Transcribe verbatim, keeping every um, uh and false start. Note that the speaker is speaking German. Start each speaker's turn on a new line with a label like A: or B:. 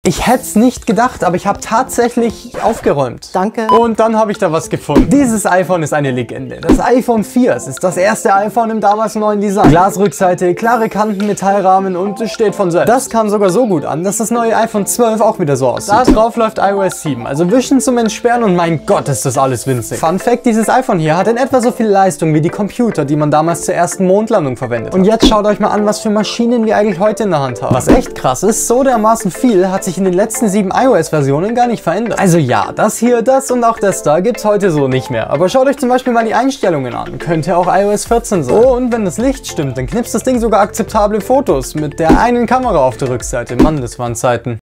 A: Ich hätte es nicht gedacht, aber ich habe tatsächlich aufgeräumt.
B: Danke.
A: Und dann habe ich da was gefunden. Dieses iPhone ist eine Legende. Das iPhone vier. Es ist das erste iPhone im damals neuen Design. Glasrückseite, klare Kanten, Metallrahmen und es steht von selbst. Das kam sogar so gut an, dass das neue iPhone zwölf auch wieder so aussieht. Da drauf läuft iOS sieben, also wischen zum Entsperren und mein Gott, ist das alles winzig. Fun Fact, dieses iPhone hier hat in etwa so viel Leistung wie die Computer, die man damals zur ersten Mondlandung verwendet hat. Und jetzt schaut euch mal an, was für Maschinen wir eigentlich heute in der Hand haben. Was echt krass ist, so dermaßen viel hat sich in den letzten sieben iOS-Versionen gar nicht verändert. Also ja, das hier, das und auch das da gibt's heute so nicht mehr. Aber schaut euch zum Beispiel mal die Einstellungen an. Könnte auch iOS vierzehn sein. Oh, und wenn das Licht stimmt, dann knipst das Ding sogar akzeptable Fotos mit der einen Kamera auf der Rückseite. Mann, das waren Zeiten.